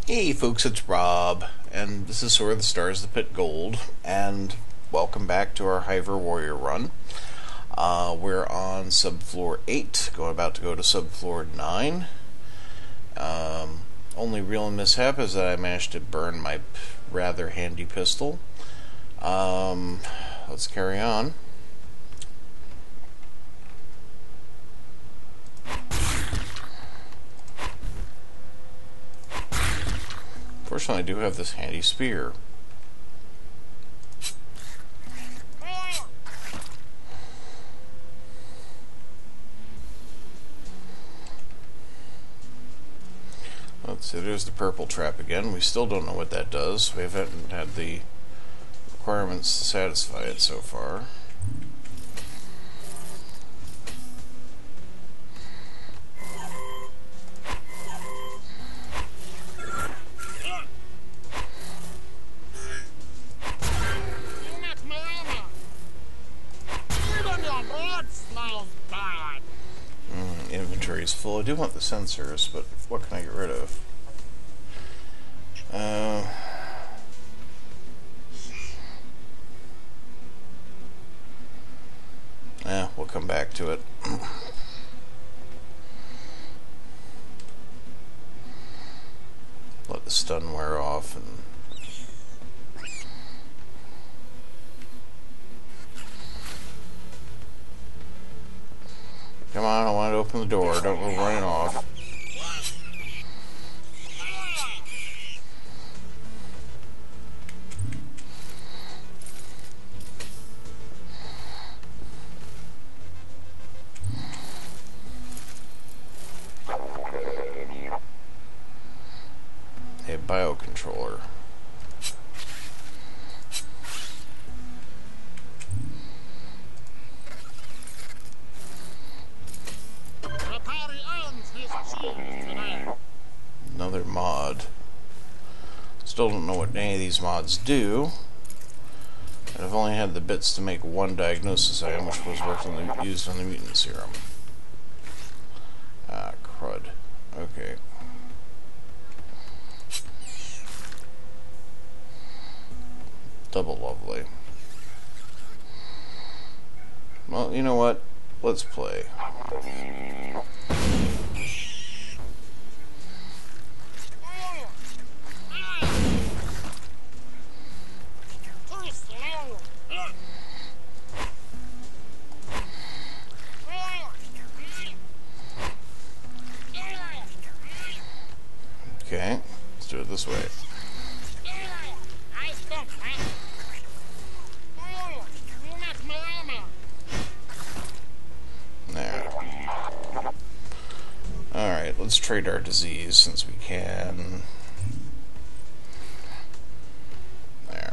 Hey folks, it's Rob, and this is Where the Stars the Pit Gold, and welcome back to our Hiver Warrior run. We're on subfloor 8, about to go to subfloor 9. Only real mishap is that I managed to burn my rather handy pistol. Let's carry on. Fortunately, I do have this handy spear. Let's see, there's the purple trap again. We still don't know what that does. We haven't had the requirements to satisfy it so far. Inventory is full. I do want the sensors, but what can I get rid of? We'll come back to it. Let the stun wear off and come on, I want to open the door. Don't go running off. A biocontroller. Another mod. Still don't know what any of these mods do. And I've only had the bits to make one diagnosis item, which was used on the mutant serum. Ah, crud. Okay. Double lovely. Well, you know what? Let's play. Okay, let's do it this way. There. Alright, let's trade our disease since we can. There.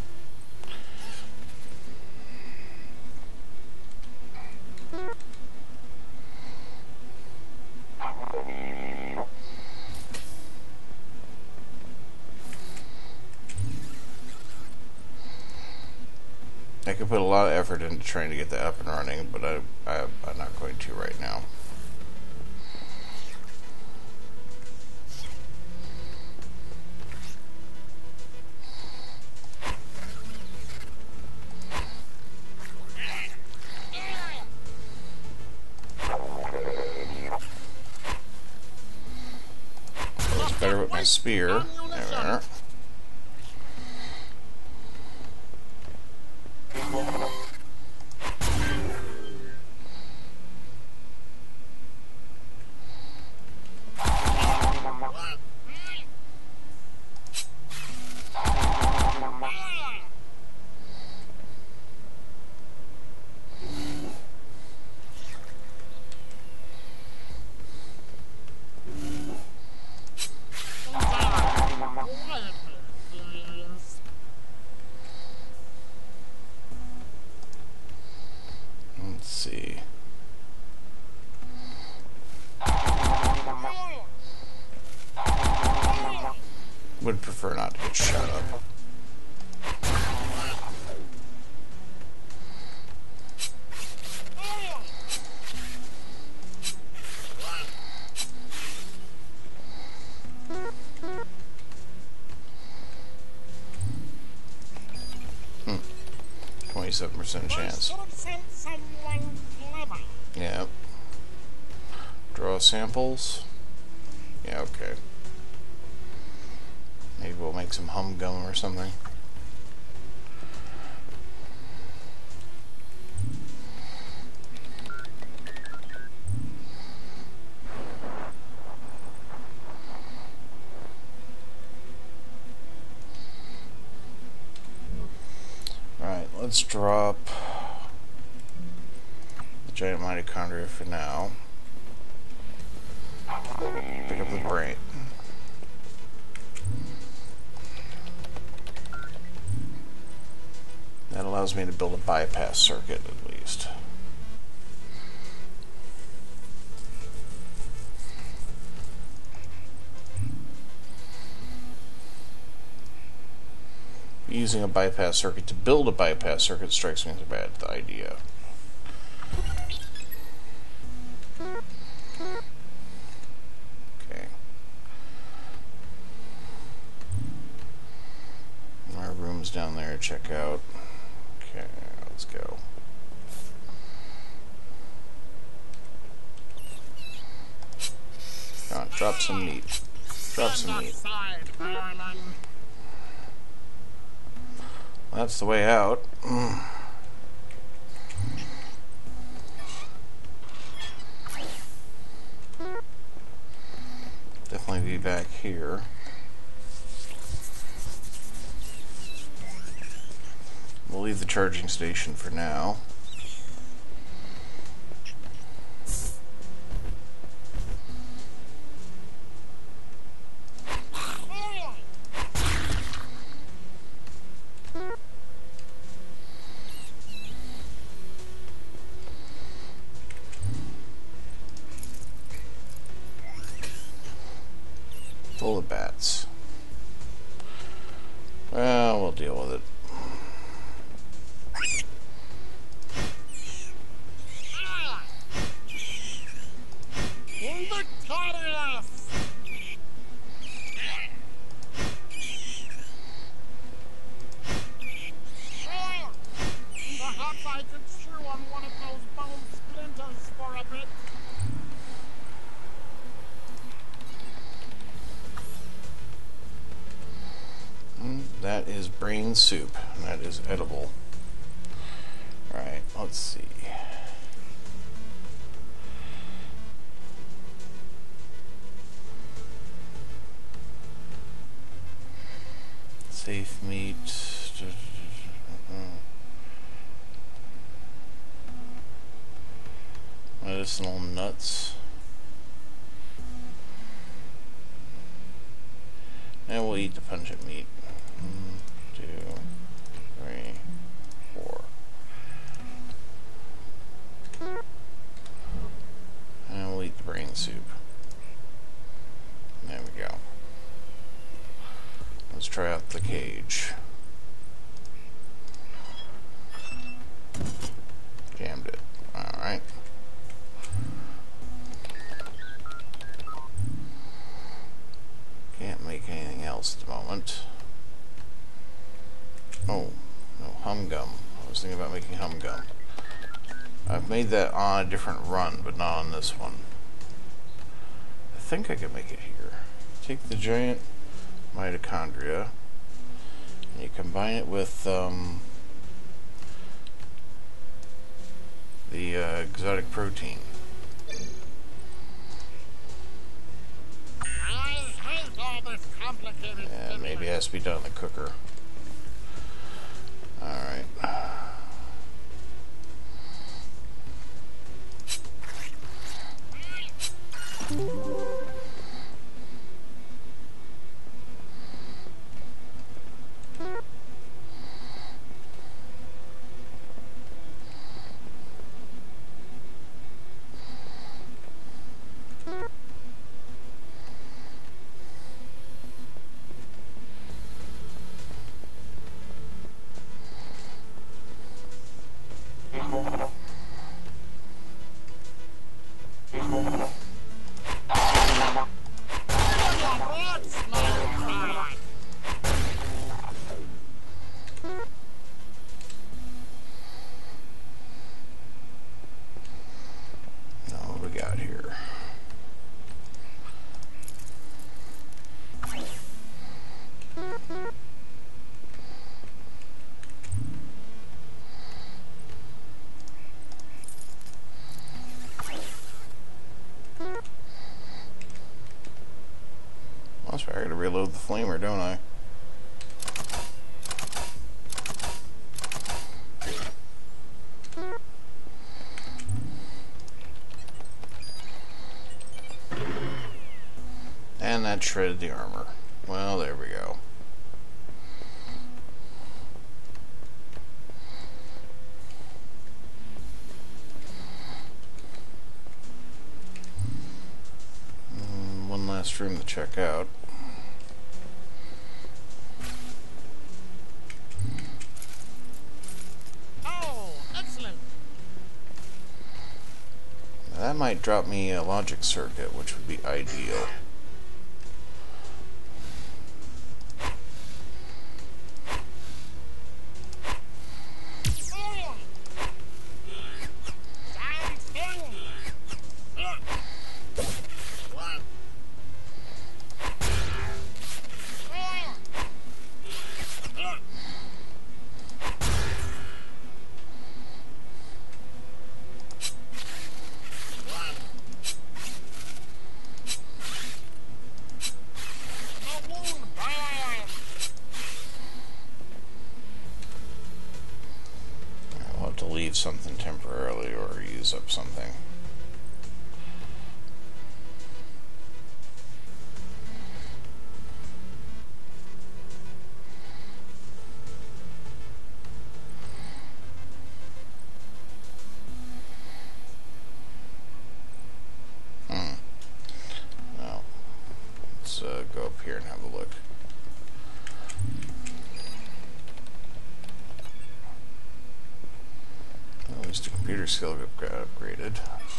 I could put a lot of effort into trying to get that up and running, but I'm not going to right now. It's better with my spear. There we are. Let's see. Would prefer not to get shot up. 27% chance. Yeah. Draw samples. Yeah, okay. Maybe we'll make some hum gum or something. Alright, let's drop the giant mitochondria for now. Pick up the brain. That allows me to build a bypass circuit at least. Using a bypass circuit to build a bypass circuit strikes me as a bad idea. Okay. Our room's down there to check out. Okay, let's go. Come on, drop some meat. Drop some meat. That's the way out. Definitely be back here. We'll leave the charging station for now. Full of bats. Well, we'll deal with it. Perhaps I could chew on one of those bone splinters for a bit. That is brain soup, and that is edible. Alright, let's see. Safe meat. Medicinal nuts. And we'll eat the pungent meat. 1, 2, 3, 4. And we'll eat the brain soup. There we go. Let's try out the cage. Jammed it. Alright. Can't make anything else at the moment. Oh, no, hum gum. I was thinking about making hum gum. I've made that on a different run, but not on this one. I think I can make it here. Take the giant mitochondria and you combine it with the exotic protein. Yeah, maybe it has to be done in the cooker. Alright. gotta reload the flamer, don't I? And that shredded the armor. Well, there we go. One last room to check out. Oh, excellent. Now, that might drop me a logic circuit, which would be ideal. I'll have to leave something temporarily or use up something. Well, let's go up here and have a look. At least the computer skill got upgraded.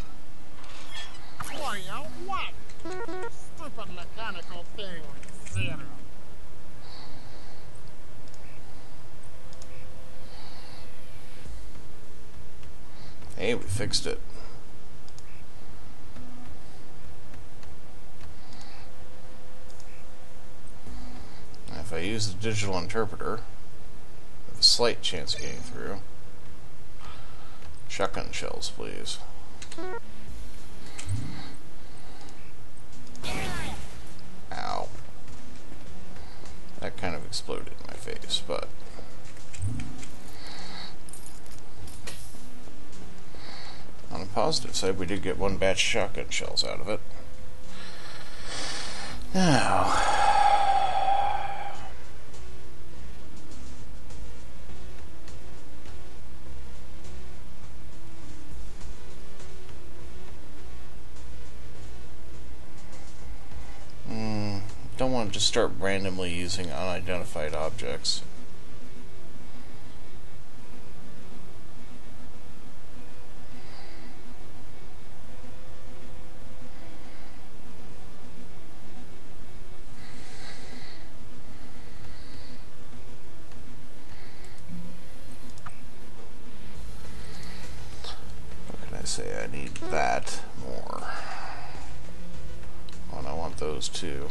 Well, what? Stupid mechanical thing. Zero. Hey, we fixed it. Now, if I use the digital interpreter, I have a slight chance of getting through. Shotgun shells, please. Ow. That kind of exploded in my face, but... on the positive side, we did get one batch of shotgun shells out of it. Now... don't want to just start randomly using unidentified objects. What can I say? I need that more. Oh, and I want those too.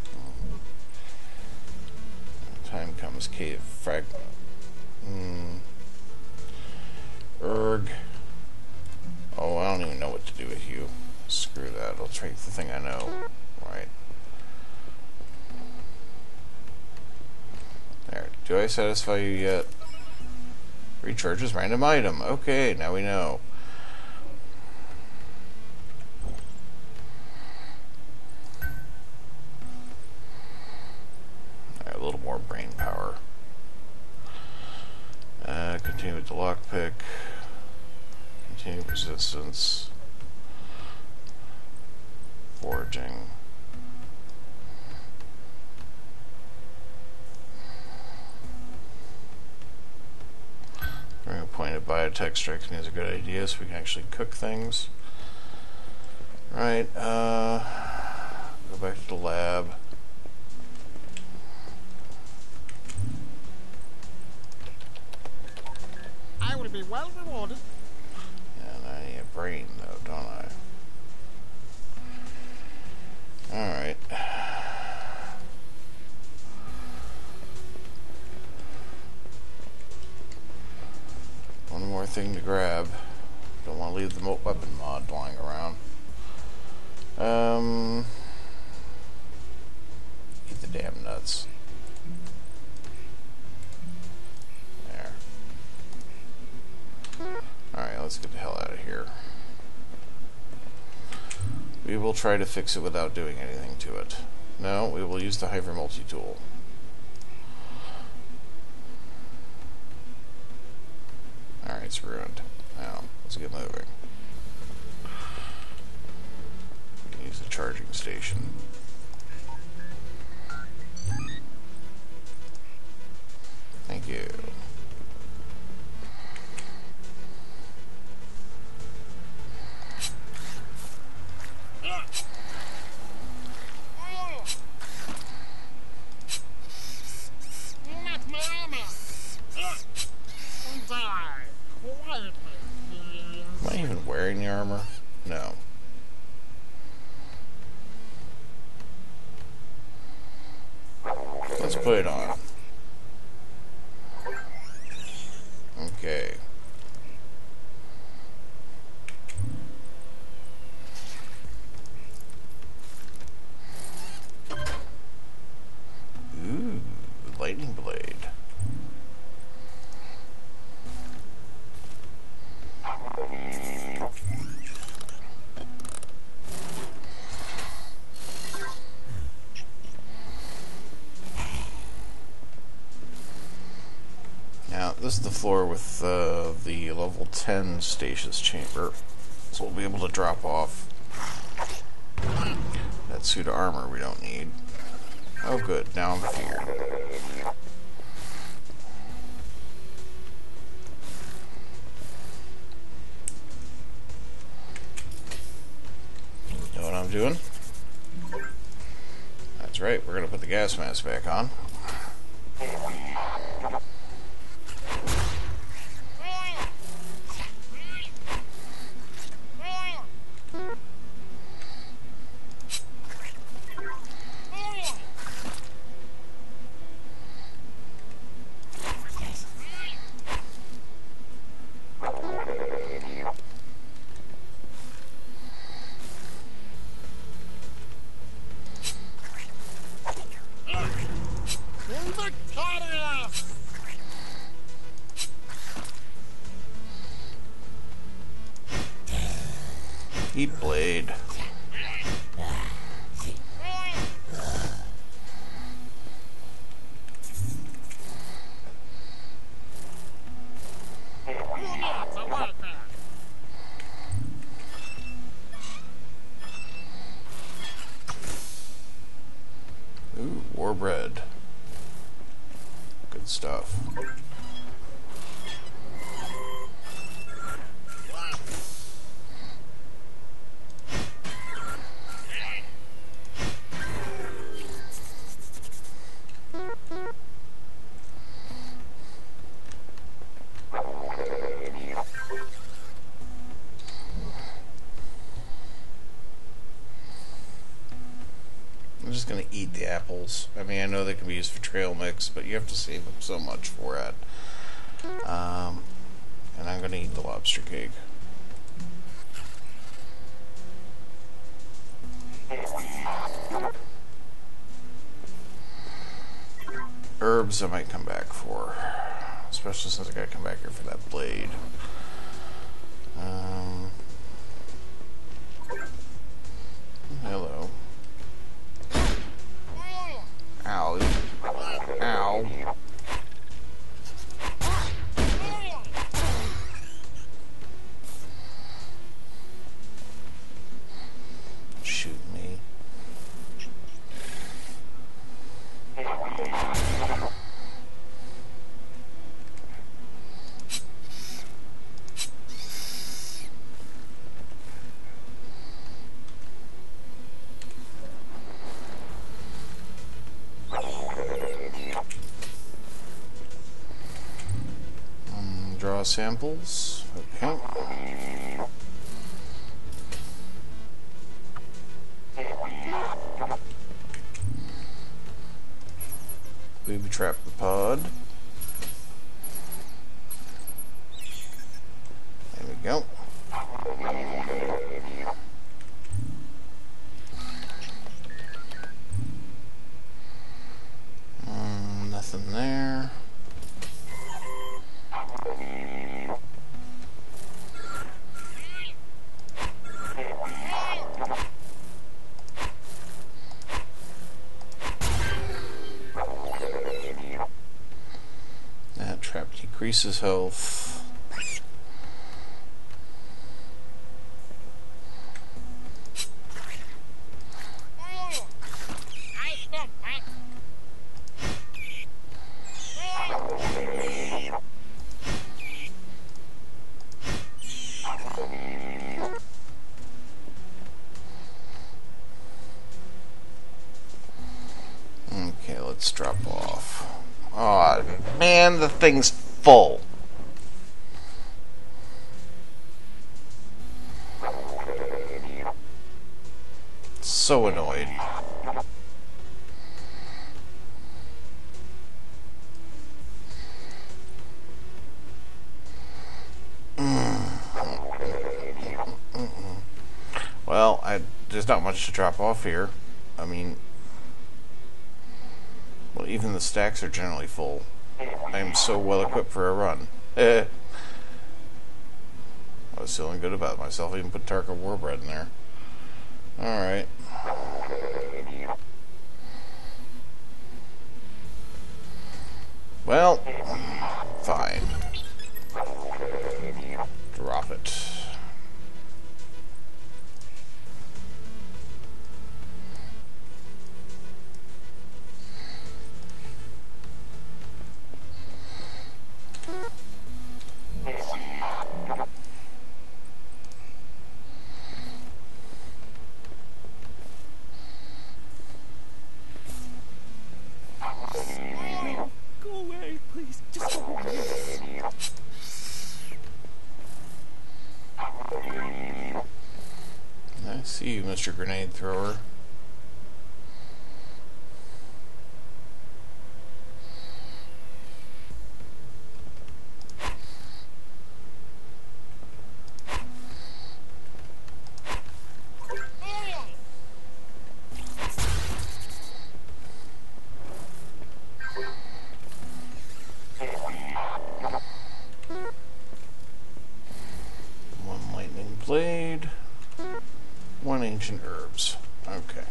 Time comes cave fragment. Erg. Oh, I don't even know what to do with you. Screw that. I'll take the thing I know. Right. There. Do I satisfy you yet? Recharges random item. Okay, now we know. A little more brain power. Continue with the lockpick. Continue resistance. Foraging. During a point of biotech strikes me as a good idea so we can actually cook things. Right, go back to the lab. I will be well rewarded. And I need a brain, though, don't I? Alright. One more thing to grab. Don't want to leave the weapon mod lying around. nuts. There. Alright, let's get the hell out of here. We will try to fix it without doing anything to it. No, we will use the Hiver multi-tool. Alright, it's ruined. Now, let's get moving. Use the charging station. Thank you. Not my armor. Die quietly, please. Am I even wearing the armor? No. Let's put it on. Okay. Ooh, lightning blade. Now, this is the floor with the level 10 stasis chamber, so we'll be able to drop off that suit of armor we don't need. Oh good, now I'm feared. Know what I'm doing? That's right, we're going to put the gas mask back on. Heat blade. Ooh, war bread. Good stuff. I'm just going to eat the apples. I mean, I know they can be used for trail mix, but you have to save them so much for it. And I'm going to eat the lobster cake. Herbs I might come back for. Especially since I got to come back here for that blade. Hello. Ow. Ow. Shoot me. Draw samples. Okay. Booby trap the pod. There we go. Trap decreases health. Okay, let's drop off. Aw, man, the thing's full. So annoyed. Well, there's not much to drop off here. I mean, well, even the stacks are generally full. I am so well equipped for a run. I was feeling good about myself. I even put Tarka Warbread in there. Alright. Well, fine. Drop it. Go away, please. Just go away. I see you, Mr. Grenade Thrower. One lightning blade. One ancient herbs. Okay.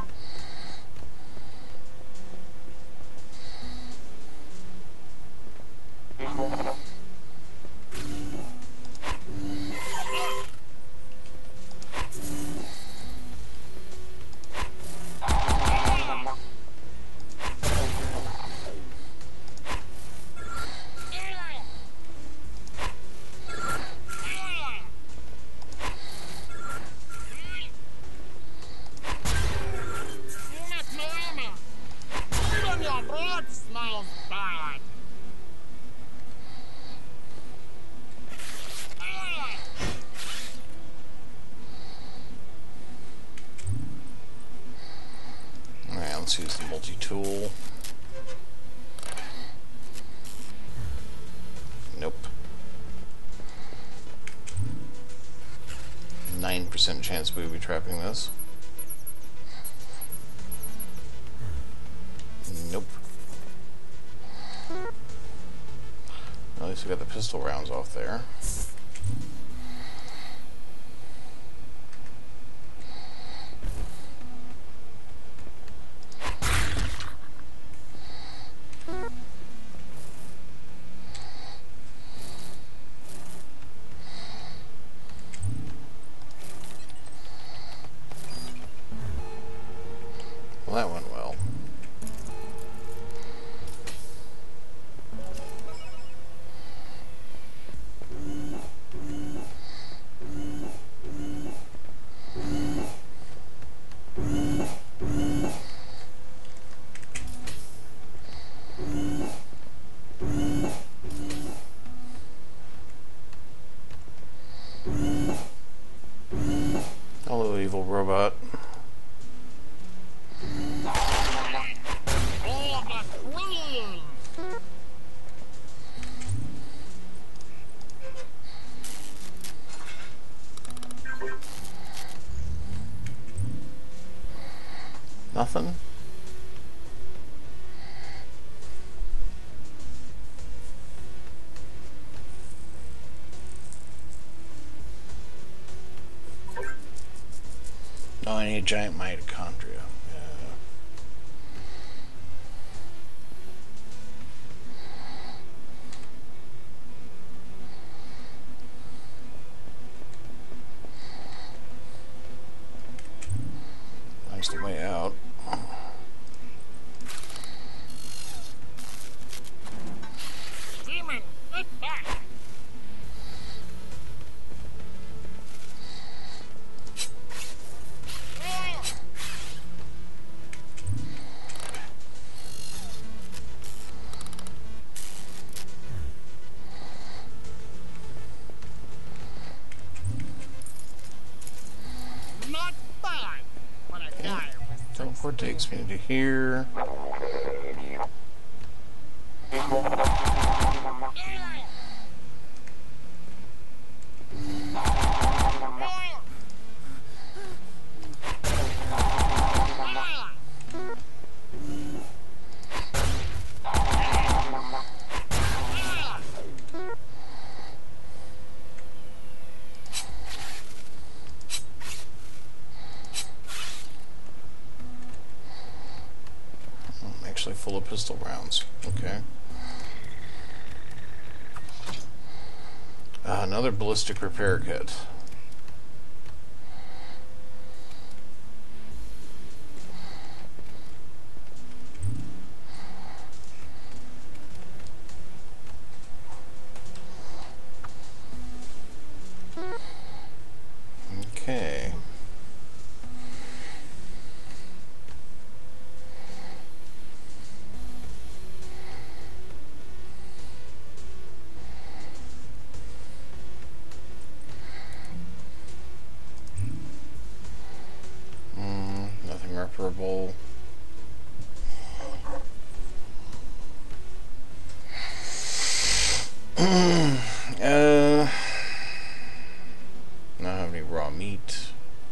Alright, let's use the multi-tool. Nope. 9% chance we will be trapping this. Nope. At least we got the pistol rounds off there. Well, that went well. Hello, evil robot. Nothing? Oh, I need giant mitochondria. Yeah. takes me to here. Actually full of pistol rounds. Okay. Another ballistic repair kit. Okay. Nothing reparable. Not have any raw meat.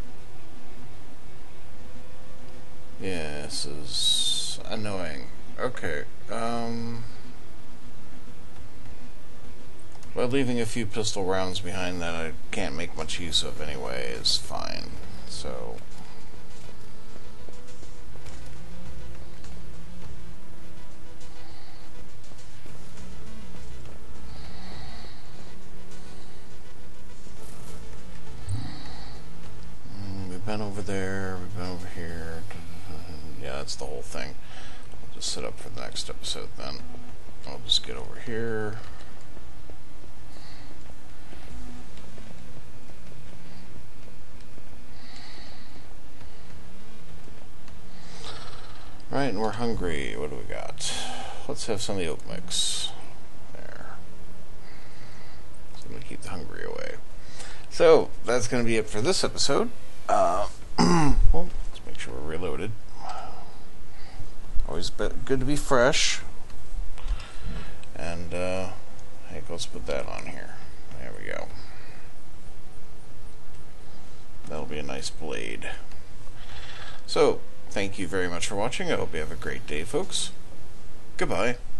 Yeah, this is annoying. Okay, well, leaving a few pistol rounds behind that I can't make much use of anyway is fine. So we've been over there, we've been over here. Yeah, that's the whole thing. I'll just set up for the next episode then. I'll just get over here. Right, and we're hungry. What do we got? Let's have some of the oat mix. There. So I'm going to keep the hungry away. So, that's going to be it for this episode. Well, let's make sure we're reloaded. Always good to be fresh. And, heck, let's put that on here. There we go. That'll be a nice blade. So, thank you very much for watching. I hope you have a great day, folks. Goodbye.